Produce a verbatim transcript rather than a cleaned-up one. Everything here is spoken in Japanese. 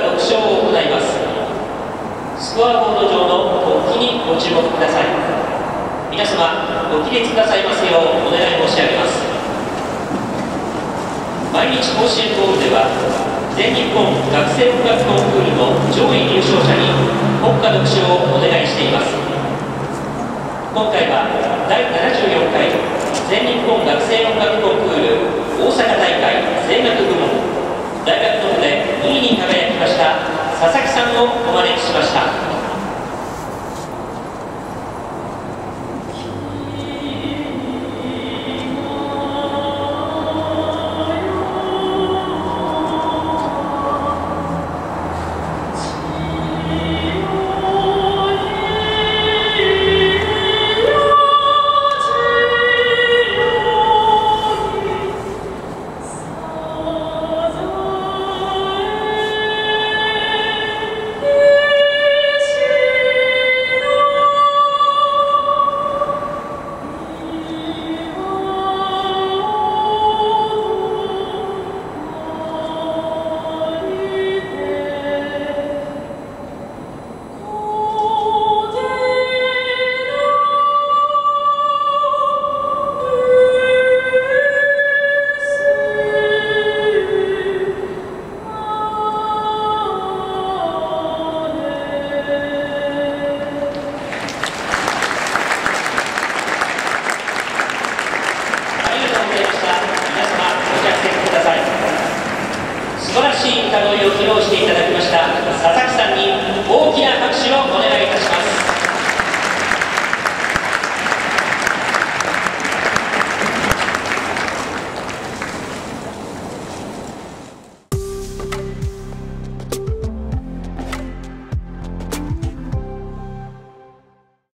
読書を行います。スコアボード上の突起にご注目ください。皆様ご起立くださいますようお願い申し上げます。毎日甲子園ボールでは全日本学生音楽コンクールの上位入賞者に国歌読書をお願いしています。今回はだいななじゅうよんかい全日本学生音楽コンクール大阪大会声楽部門大学の部でにいに輝きました佐々木さんをお招きしました。